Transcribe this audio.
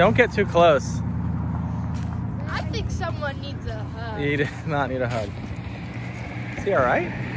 Don't get too close. I think someone needs a hug. You do not need a hug. Is he all right?